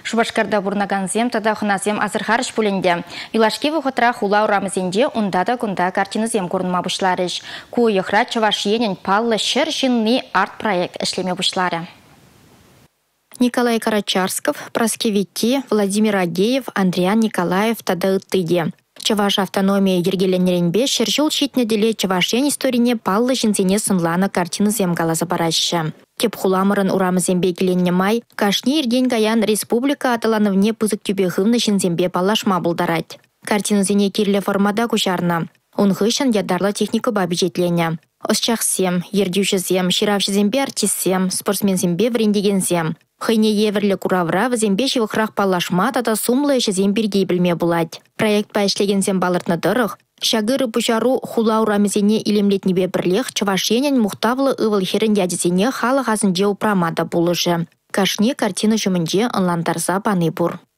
Шубашкарда бурнаганзем тада хуназем азырхарыш пулінде. Илашки вұхытра хула урамызенде ундада күнда картинызем көрінма бұшларыш. Куйықра Чавашиенен паллы шыр жинны арт-проект ішлеме бұшлары. Николай Карачарсков, Праскевити, Владимир Агеев, Андриан Николаев тада ыттыде. Чаваш автономия ергеленеренбе шершул шитнеделе Чавашен историне паллы жинзене сынланы картинызем галаза барашы. Кеп хуламырын урамызембе келенне май, кашни ерген гаян республика аталанывне пызык тюбехывны жинзембе палашма булдарать. Картинызене кирле формада кушарна. Унхышын ядарлы техника бабиджетлене. Осчахсем, ердюшізем, ширавшызембе артиссем, спортсмензембе врендегензем. Хыйне еверлі куравра візембе шивықрақ палашма тата сумлы ішізем біргей білме булать. Проект пайшлегензем балыртны дырық. Шагыры пушару хула урамызене илемлетнебе бірлех Чавашенен мұқтавлы ывыл херін ядезене халы ғазынде упрамада булышы. Кашне картина жүмінде ынландарза баны бұр.